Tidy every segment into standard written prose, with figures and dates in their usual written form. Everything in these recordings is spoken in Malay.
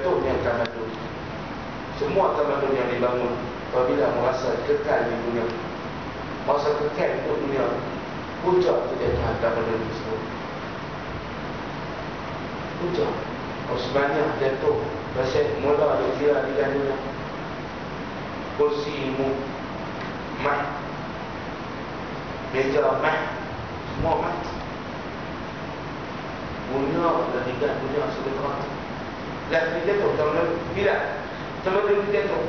jatuhnya tamadun. Semua tamadun yang dibangun apabila merasa kekal di dunia, merasa kekal untuk dunia, punca kejatuhan tamadun tersebut. Punca Osmania jatuh pasal mula dikira di dunia. Kursi ilmu, mat, meja mat, semua mat. Dunia dan tinggal dunia sudah teratur. Dah jatuh tamadun tidak. Tamadun jatuh.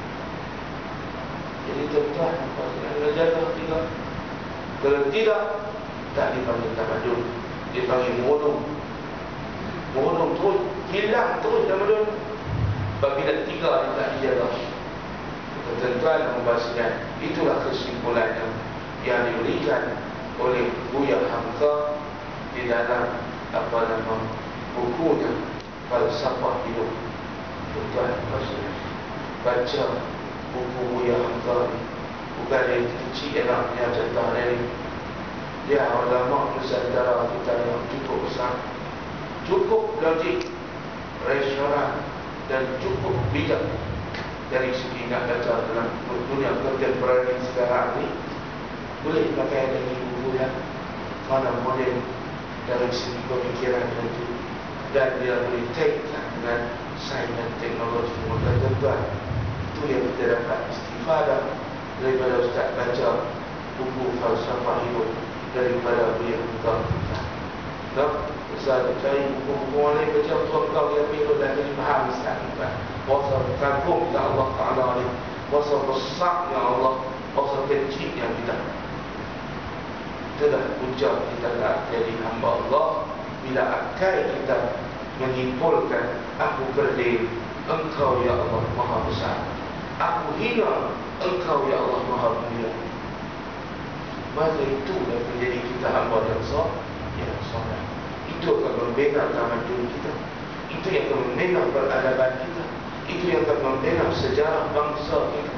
Jadi tuan-tuan, kalau jatuh tidak. Kalau tidak, tak dipanggil tamadun, dipanggil murung. Murung terus, hilang terus tamadun. Bila tiga dia tak dijaga. Tuan-tuan membahaskan, itulah kesimpulannya yang diberikan oleh Buya Hamka di dalam bukunya Falsafah Hidup. Tuan-tuan baca buku Buya Hamka ni, bukan dari kecil anaknya cerita dari dia ulama Nusantara kita yang cukup besar, cukup logik, rasional dan cukup bijak dari segi nak baca dalam dunia kontemporer sekarang ni. Boleh pakai dari buku yang mana model dari segi pemikiran itu, dan dia boleh kaitkan dengan sains dan teknologi moden. Tuan-tuan, itu yang kita dapat istifadah daripada Ustaz baca buku Falsafah Hidup daripada Buya Hamka kita. Tak? Ustaz cari buku-buku lain baca kau yang perlu dan jadi faham Ustaz. Kuasa kagum ya Allah Ta'ala ni, kuasa besar ya Allah, kuasa kecil yang kita. Itulah punca kita nak jadi hamba Allah bila akal kita menyimpulkan aku kerdil, Engkau ya Allah Maha Besar, aku hina, Engkau ya Allah Maha Mulia. Maka itu yang menjadi kita hamba yang soleh. Itu akan membina tamadun kita, itu yang akan membina peradaban kita, itu yang akan membina sejarah bangsa kita.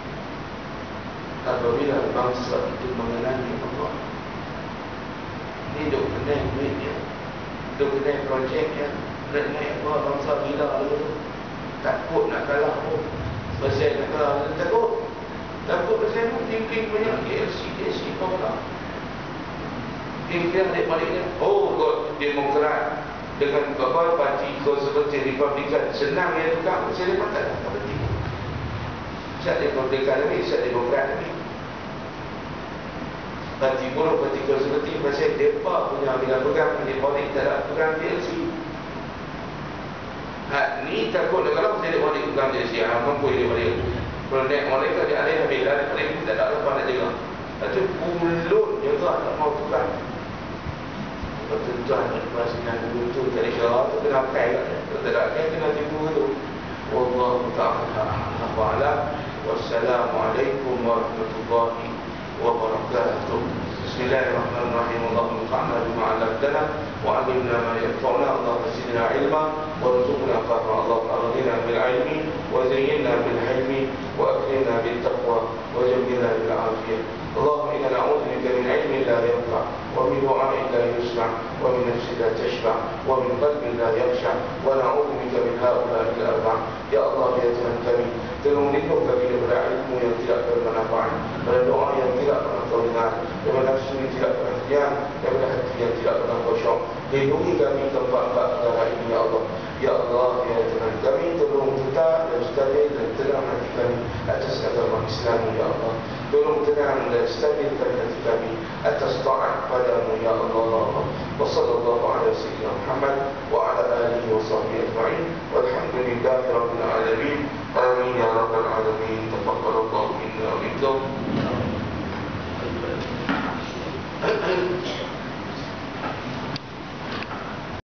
Apabila bangsa itu mengenali Allah, hidup kena duitnya, hidup kena projeknya, naik apa bangsa gila dulu, takut nak kalah pun. Pasal nak kalah takut pasal ting-ting banyak KLC kau lah. Ting-ting adik-adiknya, Demokrat dengan parti konservatif Republikan senang ya tukang. Saya dapat tak penting. Saya Republikan ni, saya Demokrat ni. Parti buruh, parti konservatif pasal mereka punya bila pegang adik-adik tak ada pegang PLC. Ni takut nak kalau saya adik-adik pegang PLC, mampu adik-adik. Kalau naik mereka adik-adik habis lah, adik-adik tak ada lepas nak jaga. Itu mulut juga tak mau tukang. Tuan-tuan lepas dengan dulu tu tak ada tu kena pakai kat dia. Tak ada pakai kena tipu tu. Wallahu ta'ala wa'alam. Wassalamualaikum warahmatullahi wabarakatuh. Bismillahirrahmanirrahim. Allahumma anfa'na bima 'allamtana wa 'allimna ma yanfa'una. Allahumma zidna 'ilma warzuqna fahma. Allahumma aghnina bil 'ilmi wa zayyinna bil hilmi wa akrimna bit taqwa wa jammilna bil 'afiyah. اللهم إنا نعوذ بك من علم لا ينفع ومن دعاء لا يسمع ومن نفس لا تشبع ومن قلب لا يخشع ونعوذ بك من هؤلاء الأربعة. Ya Allah, ya Tuhan kami, tolong lindung kami daripada ilmu yang tidak bermanfaat, daripada doa yang tidak pernah kau dengar, daripada nafsu yang tidak pernah diam, daripada hati yang tidak pernah khusyuk. Lindungi kami tempat-tempat perkara ini ya Allah. Ya Allah, ya Tuhan kami, tolong tetap dan stabil dan tenang hati kami atas agama Islam ya Allah. Tolong tenang dan stabilkan hati kami atas taat padamu ya Allah. Wa sallallahu ala sayyidina Muhammad wa ala alihi wa sahbihi ajma'in. Walhamdulillahi rabbil alamin. Amin ya rabbal alamin. Taqabbalallahu minna wa minkum.